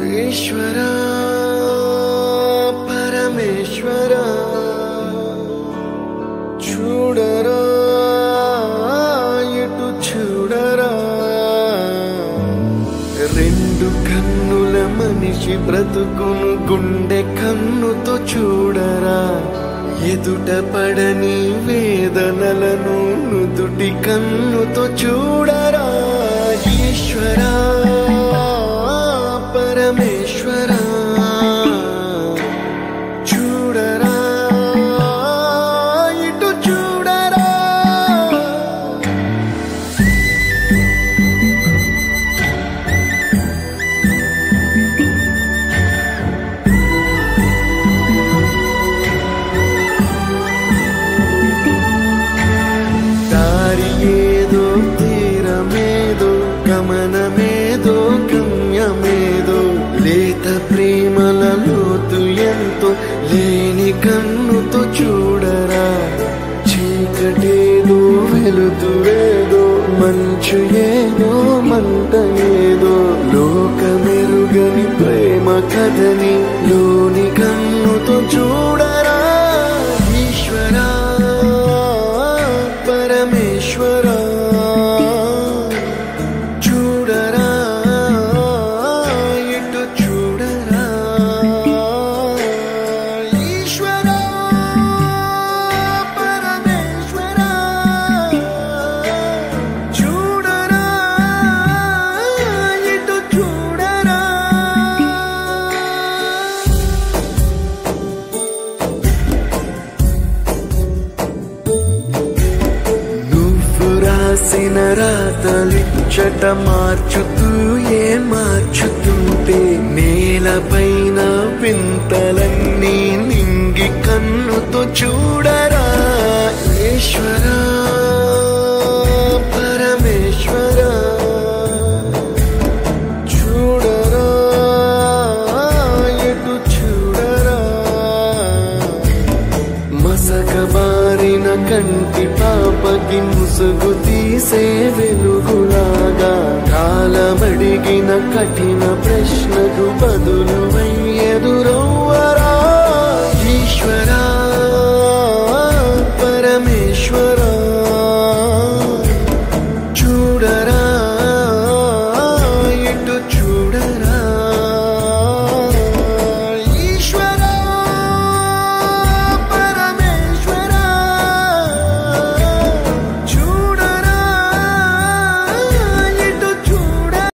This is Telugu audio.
ఈశ్వరా పరమేశ్వరా చూడరా ఎటు చూడరా రెండు కన్నుల మనిషి బ్రతుకును గుండె కన్నుతో చూడరా ఎదుట పడని వేదనలను నుదుటి కన్నుతో చూడరా ఈశ్వరా పరమేశ్వరా చూడరా ఇటు చూడరా దారి ఏదో తీరమేదో గమనమేదో గమ్యమేదో లేత ప్రేమల లోతు ఎంతో లేని కన్నుతో చూడరా చీకటేదో వెలుతురేదో మంచు ఏదో మంట ఏదో లోకమెరుగని ప్రేమ కథని లోని కన్నుతో చూడరా ఈశ్వరా పరమేశ్వరా చూడరా ఇటు చూడరా ఈశ్వరా పరమేశ్వరా చూడరా ఇటు చూడరా రాసిన రాతలిచ్చట మార్చుతూ మార్చుతుంటే నేలపైన వింతలన్నీ నింగి కన్నుతో చూడరా ఈశ్వరా పరమేశ్వరా చూడరా ఎటు చూడరా మసకబారిన కంటి పాపకి ముసుగు తీసే వెలుగులాగా కాలమడిగిన కఠిన ప్రశ్నకు బదులువై